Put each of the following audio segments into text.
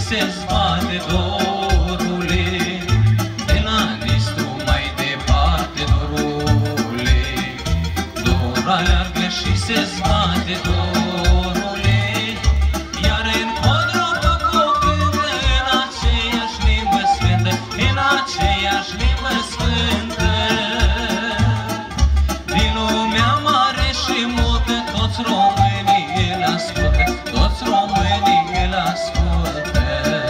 se zbate dorule, de la Nistru mai departe dorule. Dor aleargă și se zbate dorule, iar în Codrobocu cântă în aceeași limbă sfântă, în aceeași limbă sfântă. Din lumea mare și multă, toți românii îl ascultă, toți românii îl ascultă.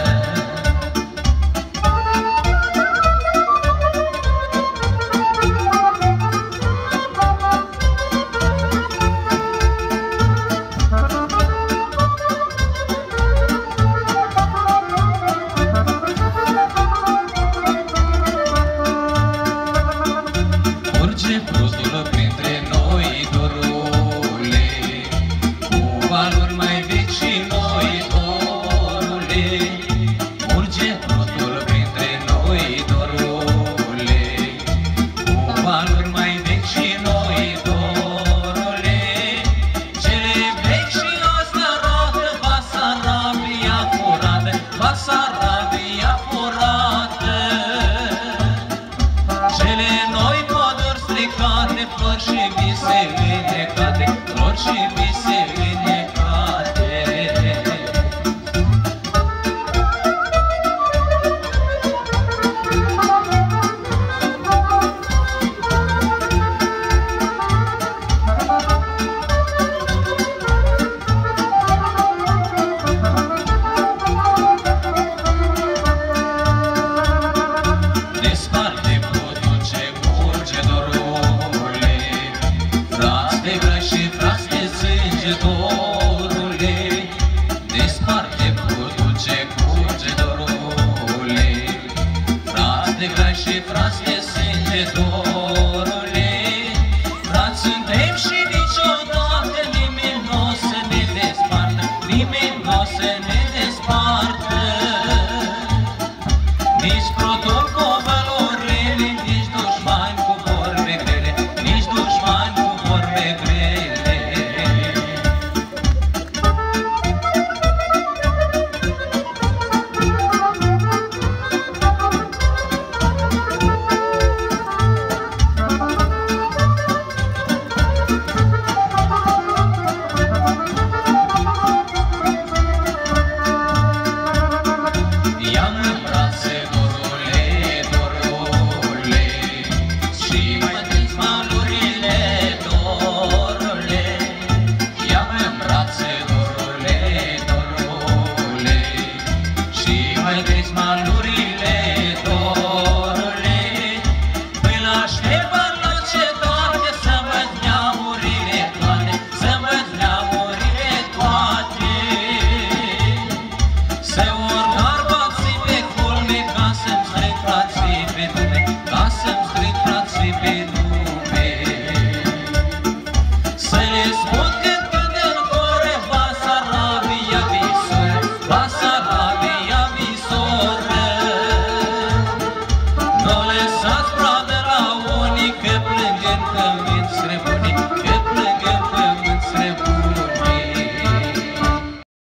Urge Prustul printre noi, dorule, cu valori mai vechi și noi, dorule. Urge Prustul printre noi, dorule, cu valori mai vechi și noi, dorule. Cele vechi și asta roată, Basarabia furată, Basarabia furată. Cele noi poduri stricate, flori și vise înnecate, flori și vise înnecate. Desparte podul ce curge, dorule, frați de grăi și frați de sânge, dorule. Desparte podul ce curge, dorule, frați de grăi și frați de sânge, dorule.